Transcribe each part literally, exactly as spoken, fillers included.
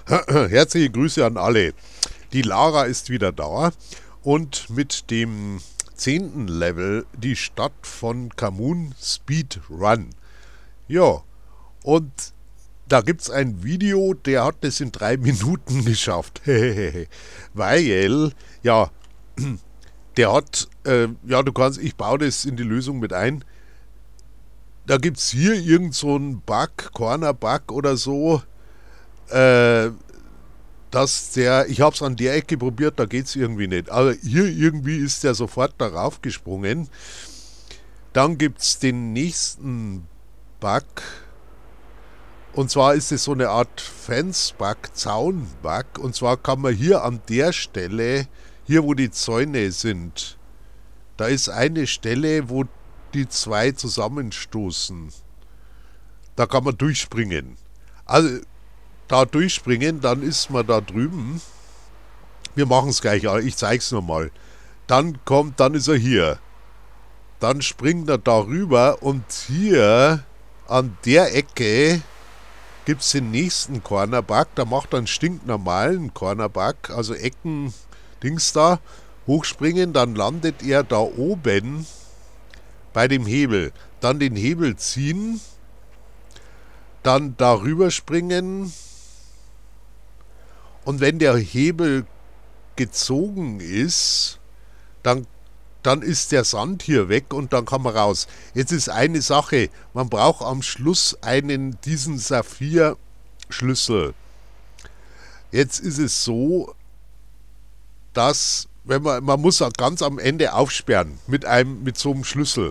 Herzliche Grüße an alle. Die Lara ist wieder da und mit dem zehnten Level die Stadt von Kamun Speed Run. Ja, und da gibt es ein Video, der hat das in drei Minuten geschafft. Weil, ja, der hat, äh, ja, du kannst, ich baue das in die Lösung mit ein. Da gibt es hier irgend so einen Bug, Corner-Bug oder so, äh, dass der, ich habe es an der Ecke probiert, da geht es irgendwie nicht. Aber hier irgendwie ist der sofort darauf gesprungen. Dann gibt es den nächsten Bug. Und zwar ist es so eine Art Fence-Bug, Zaun-Bug. Und zwar kann man hier an der Stelle, hier wo die Zäune sind, da ist eine Stelle, wo die zwei zusammenstoßen. Da kann man durchspringen. Also da durchspringen, dann ist man da drüben. Wir machen es gleich, ich zeige es nochmal. Dann kommt, dann ist er hier. Dann springt er darüber und hier an der Ecke gibt es den nächsten Cornerbug. Da macht er einen stinknormalen Cornerbug, also Ecken, Dings da. Hochspringen, dann landet er da oben bei dem Hebel. Dann den Hebel ziehen. Dann darüber springen. Und wenn der Hebel gezogen ist, dann, dann ist der Sand hier weg und dann kann man raus. Jetzt ist eine Sache, man braucht am Schluss einen, diesen Saphir-Schlüssel. Jetzt ist es so, dass, wenn man, man muss ganz am Ende aufsperren mit einem, mit so einem Schlüssel.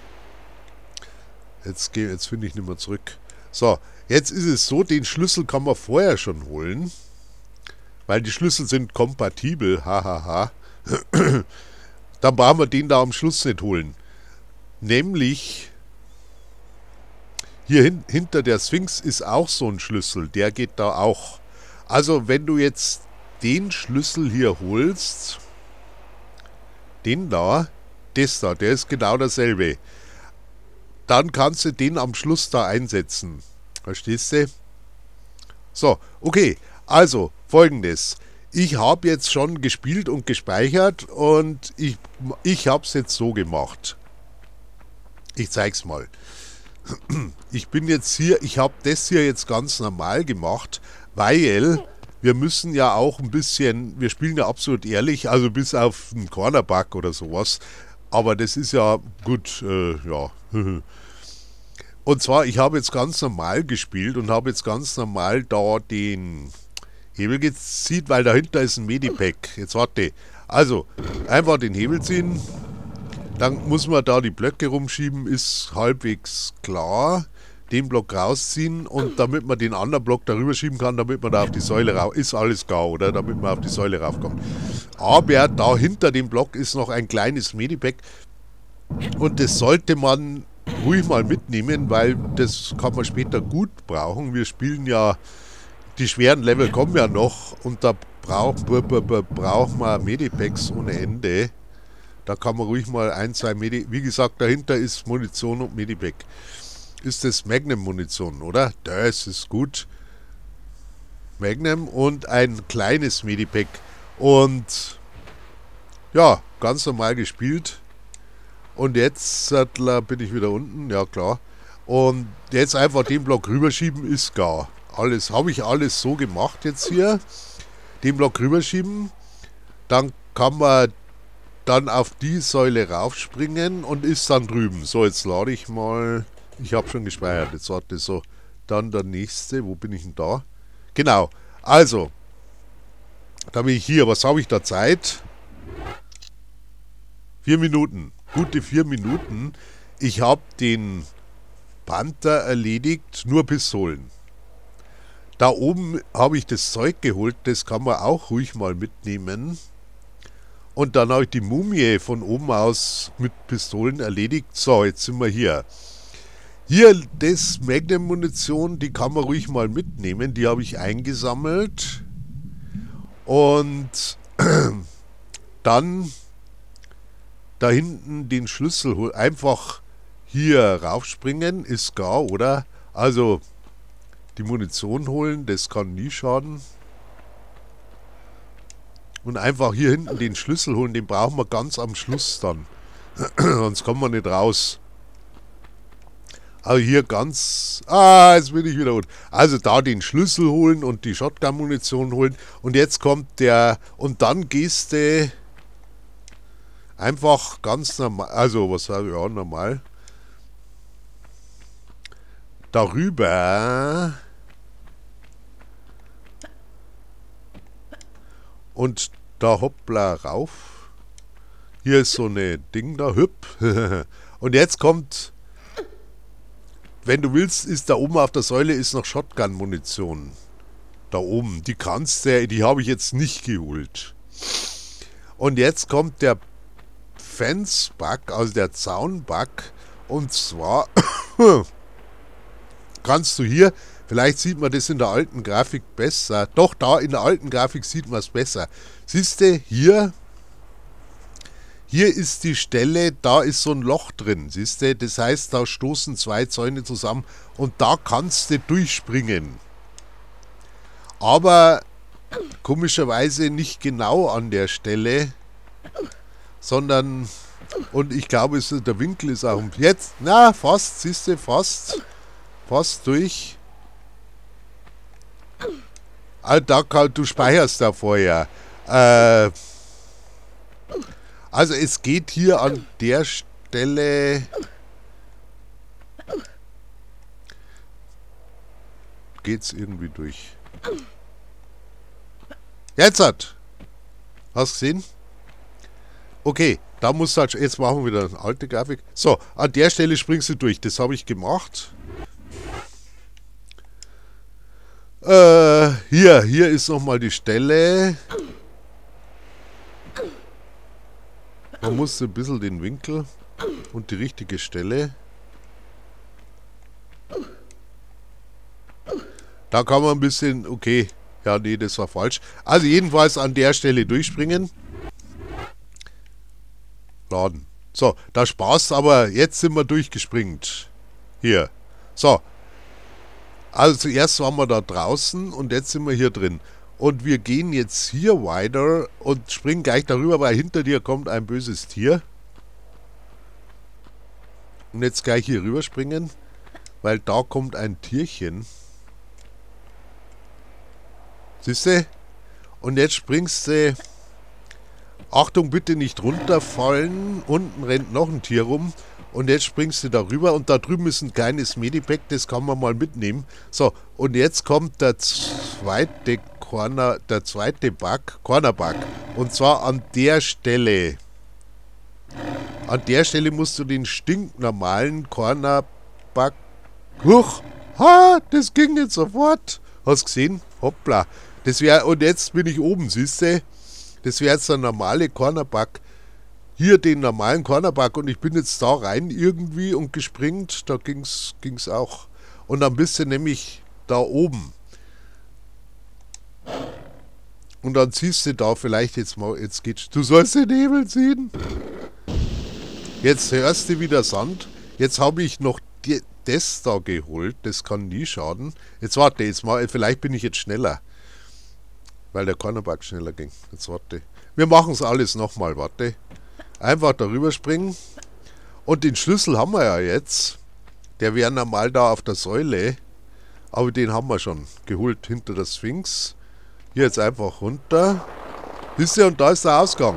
Jetzt, jetzt finde ich nicht mehr zurück. So, jetzt ist es so, den Schlüssel kann man vorher schon holen. Weil die Schlüssel sind kompatibel, hahaha. Dann brauchen wir den da am Schluss nicht holen. Nämlich, hier hin, hinter der Sphinx ist auch so ein Schlüssel, der geht da auch. Also wenn du jetzt den Schlüssel hier holst, den da, das da, der ist genau dasselbe. Dann kannst du den am Schluss da einsetzen. Verstehst du? So, okay. Also, folgendes. Ich habe jetzt schon gespielt und gespeichert und ich, ich habe es jetzt so gemacht. Ich zeig's mal. Ich bin jetzt hier, ich habe das hier jetzt ganz normal gemacht, weil wir müssen ja auch ein bisschen, wir spielen ja absolut ehrlich, also bis auf einen Cornerbug oder sowas. Aber das ist ja gut, äh, ja. Und zwar, ich habe jetzt ganz normal gespielt und habe jetzt ganz normal da den Hebel gezieht, weil dahinter ist ein Medipack. Jetzt warte. Also, einfach den Hebel ziehen. Dann muss man da die Blöcke rumschieben, ist halbwegs klar. Den Block rausziehen und damit man den anderen Block darüber schieben kann, damit man da auf die Säule rauf, ist alles klar, oder? Damit man auf die Säule raufkommt. Aber da hinter dem Block ist noch ein kleines Medipack und das sollte man ruhig mal mitnehmen, weil das kann man später gut brauchen. Wir spielen ja, die schweren Level kommen ja noch und da braucht, braucht man Medipacks ohne Ende. Da kann man ruhig mal ein, zwei Medi... Wie gesagt, dahinter ist Munition und Medipack. Ist das Magnum-Munition, oder? Das ist gut. Magnum und ein kleines Medipack. Und ja, ganz normal gespielt. Und jetzt äh, bin ich wieder unten, ja klar. Und jetzt einfach den Block rüberschieben ist gar. Alles, habe ich alles so gemacht jetzt hier. Den Block rüberschieben. Dann kann man dann auf die Säule raufspringen und ist dann drüben. So, jetzt lade ich mal. Ich habe schon gespeichert. Jetzt warte so. Dann der nächste. Wo bin ich denn da? Genau. Also. Da bin ich hier. Was habe ich da Zeit? Vier Minuten. Gute vier Minuten. Ich habe den Panther erledigt. Nur Pistolen. Da oben habe ich das Zeug geholt. Das kann man auch ruhig mal mitnehmen. Und dann habe ich die Mumie von oben aus mit Pistolen erledigt. So, jetzt sind wir hier. Hier, das Magnum-Munition, die kann man ruhig mal mitnehmen. Die habe ich eingesammelt. Und dann da hinten den Schlüssel holen. Einfach hier raufspringen, ist gar, oder? Also die Munition holen, das kann nie schaden. Und einfach hier hinten den Schlüssel holen, den brauchen wir ganz am Schluss dann. Sonst kommen wir nicht raus. Aber hier ganz... Ah, jetzt bin ich wieder gut. Also da den Schlüssel holen und die Shotgun-Munition holen. Und jetzt kommt der... Und dann gehst du einfach ganz normal... Also, was sage ich? Ja, normal. Darüber... Und da hoppla rauf. Hier ist so eine Ding da, hüpp. Und jetzt kommt, wenn du willst, ist da oben auf der Säule ist noch Shotgun-Munition. Da oben, die kannst du, die habe ich jetzt nicht geholt. Und jetzt kommt der Fence-Bug, also der Zaun-Bug. Und zwar kannst du hier... Vielleicht sieht man das in der alten Grafik besser. Doch, da in der alten Grafik sieht man es besser. Siehst du, hier, hier ist die Stelle, da ist so ein Loch drin. Siehst du, das heißt, da stoßen zwei Zäune zusammen und da kannst du durchspringen. Aber komischerweise nicht genau an der Stelle, sondern, und ich glaube, es, der Winkel ist auch jetzt, na, fast, siehst du, fast, fast durch. Da kann, du speicherst da vorher. Äh, also es geht hier an der Stelle... Geht's irgendwie durch. Jetzt hat! Hast du gesehen? Okay, da musst du halt... Jetzt machen wir wieder eine alte Grafik. So, an der Stelle springst du durch. Das habe ich gemacht. Äh, hier, hier ist nochmal die Stelle. Man muss ein bisschen den Winkel und die richtige Stelle. Da kann man ein bisschen, okay, ja, nee, das war falsch. Also jedenfalls an der Stelle durchspringen. Laden. So, da sparst aber, jetzt sind wir durchgespringt. Hier. So. Also zuerst waren wir da draußen und jetzt sind wir hier drin. Und wir gehen jetzt hier weiter und springen gleich darüber, weil hinter dir kommt ein böses Tier. Und jetzt gleich hier rüber springen, weil da kommt ein Tierchen. Siehst du? Und jetzt springst du... Achtung, bitte nicht runterfallen. Unten rennt noch ein Tier rum. Und jetzt springst du darüber und da drüben ist ein kleines Medipack, das kann man mal mitnehmen. So, und jetzt kommt der zweite Corner, der zweite Bug, Corner-Bug. Und zwar an der Stelle. An der Stelle musst du den stinknormalen Corner-Bug... Huch! Ha! Das ging jetzt sofort. Hast du gesehen? Hoppla. Das wäre, und jetzt bin ich oben, siehst du? Das wäre jetzt der normale Corner-Bug. Hier den normalen Cornerbug und ich bin jetzt da rein irgendwie und gespringt, da ging's ging's auch. Und dann bist du nämlich da oben. Und dann ziehst du da vielleicht jetzt mal, jetzt geht's, du sollst den Hebel ziehen. Jetzt hörst du wieder Sand. Jetzt habe ich noch die, das da geholt, das kann nie schaden. Jetzt warte, jetzt mal, vielleicht bin ich jetzt schneller. Weil der Cornerbug schneller ging. Jetzt warte. Wir machen es alles nochmal, warte. Einfach darüber springen. Und den Schlüssel haben wir ja jetzt. Der wäre normal da auf der Säule. Aber den haben wir schon geholt hinter der Sphinx. Hier jetzt einfach runter. Wisst ihr, und da ist der Ausgang.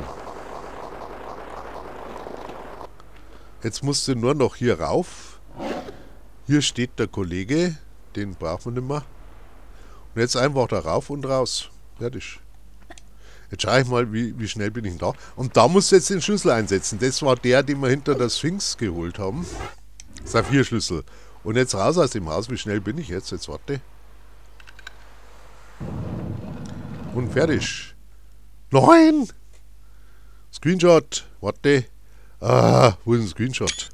Jetzt musst du nur noch hier rauf. Hier steht der Kollege. Den brauchen wir nicht mehr. Und jetzt einfach da rauf und raus. Fertig. Jetzt schaue ich mal, wie, wie schnell bin ich denn da. Und da musst du jetzt den Schlüssel einsetzen. Das war der, den wir hinter der Sphinx geholt haben. Saphir-Schlüssel. Und jetzt raus aus dem Haus. Wie schnell bin ich jetzt? Jetzt warte. Und fertig. Nein! Screenshot. Warte. Ah, wo ist ein Screenshot?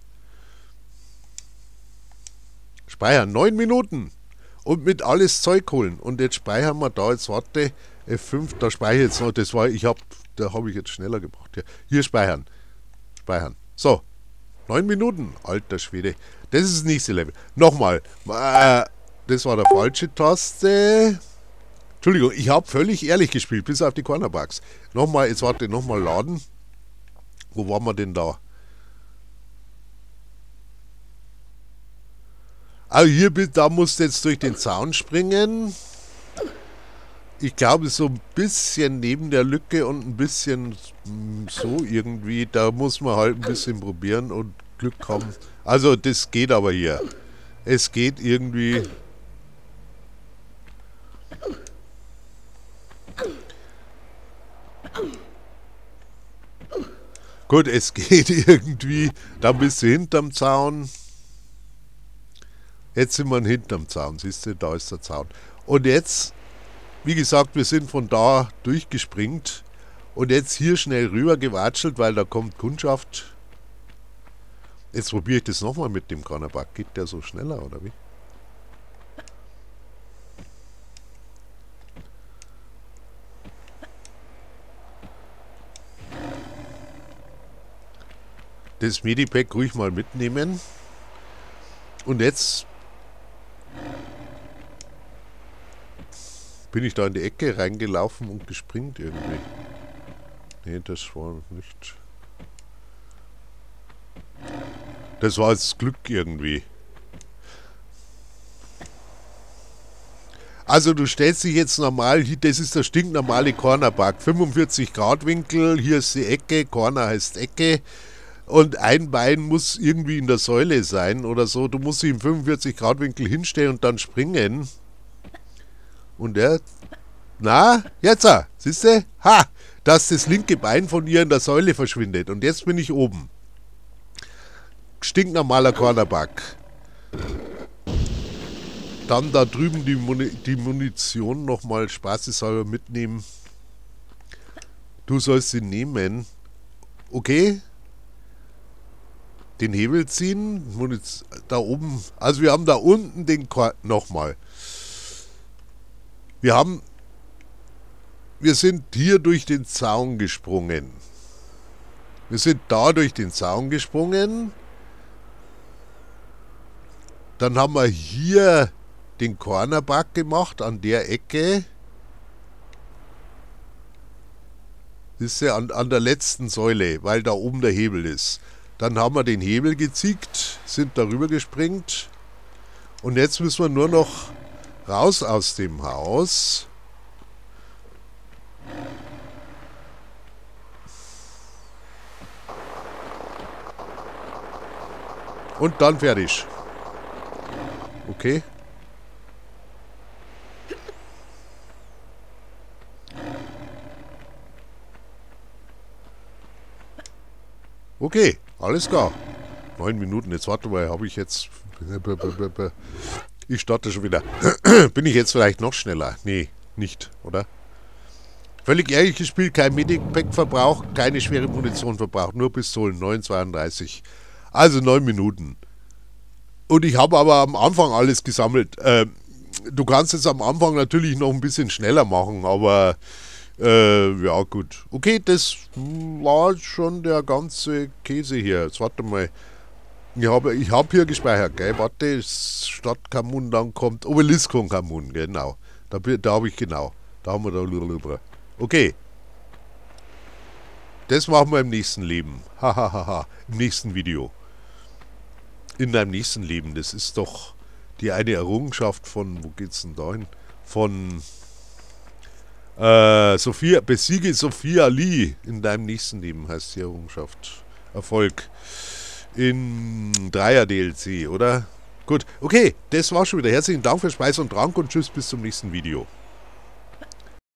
Speichern. Neun Minuten. Und mit alles Zeug holen. Und jetzt speichern wir da. Jetzt warte. F fünf, da speichere ich jetzt noch, das war, ich habe, da habe ich jetzt schneller gebraucht. Hier, hier speichern. Speichern. So. Neun Minuten. Alter Schwede. Das ist das nächste Level. Nochmal. Äh, das war der falsche Taste. Entschuldigung, ich habe völlig ehrlich gespielt, bis auf die Cornerbugs. Nochmal, jetzt warte, nochmal laden. Wo waren wir denn da? Also hier, da musst du jetzt durch den Zaun springen. Ich glaube, so ein bisschen neben der Lücke und ein bisschen so irgendwie. Da muss man halt ein bisschen probieren und Glück haben. Also das geht aber hier. Es geht irgendwie... Gut, es geht irgendwie. Da bist du hinterm Zaun. Jetzt sind wir hinterm Zaun. Siehst du, da ist der Zaun. Und jetzt, wie gesagt, wir sind von da durchgespringt. Und jetzt hier schnell rüber gewatschelt, weil da kommt Kundschaft. Jetzt probiere ich das nochmal mit dem Cornerback. Geht der so schneller, oder wie? Das Medipack ruhig mal mitnehmen. Und jetzt bin ich da in die Ecke reingelaufen und gespringt irgendwie. Nee, das war nicht... Das war jetzt Glück irgendwie. Also du stellst dich jetzt normal, das ist der stinknormale Cornerback. fünfundvierzig Grad Winkel, hier ist die Ecke, Corner heißt Ecke. Und ein Bein muss irgendwie in der Säule sein oder so. Du musst dich im fünfundvierzig Grad Winkel hinstellen und dann springen. Und der... Na, jetzt, siehst du? Ha! Dass das linke Bein von ihr in der Säule verschwindet. Und jetzt bin ich oben. Stinknormaler Cornerback. Dann da drüben die, Muni die Munition nochmal spaßeshalber mitnehmen. Du sollst sie nehmen. Okay. Den Hebel ziehen. Muniz da oben. Also wir haben da unten den... Nochmal. Wir haben... Wir sind hier durch den Zaun gesprungen. Wir sind da durch den Zaun gesprungen. Dann haben wir hier den Cornerback gemacht an der Ecke. Das ist ja an, an der letzten Säule, weil da oben der Hebel ist. Dann haben wir den Hebel geziegt, sind darüber gespringt. Und jetzt müssen wir nur noch raus aus dem Haus. Und dann fertig. Okay. Okay, alles klar. Neun Minuten, jetzt warte mal, habe ich jetzt... Ich starte schon wieder. Bin ich jetzt vielleicht noch schneller? Nee, nicht, oder? Völlig ehrlich gespielt, kein Medipack verbraucht, keine schwere Munition verbraucht, nur Pistolen, neun zweiunddreißig. Also neun Minuten. Und ich habe aber am Anfang alles gesammelt. Ähm, du kannst es am Anfang natürlich noch ein bisschen schneller machen, aber äh, ja gut. Okay, das war schon der ganze Käse hier. Jetzt warte mal. Ich habe ich hab hier gespeichert, gell? Warte, Stadt Kamun, dann kommt Obeliskon Kamun, genau. Da, da habe ich genau. Da haben wir da. Okay. Das machen wir im nächsten Leben. Hahaha. Im nächsten Video. In deinem nächsten Leben. Das ist doch die eine Errungenschaft von, wo geht's denn da hin? Von äh, Sophia, besiege Sophia Lee in deinem nächsten Leben, heißt die Errungenschaft. Erfolg. In Dreier-D L C, oder? Gut, okay, das war's schon wieder. Herzlichen Dank für Speise und Trank und tschüss, bis zum nächsten Video.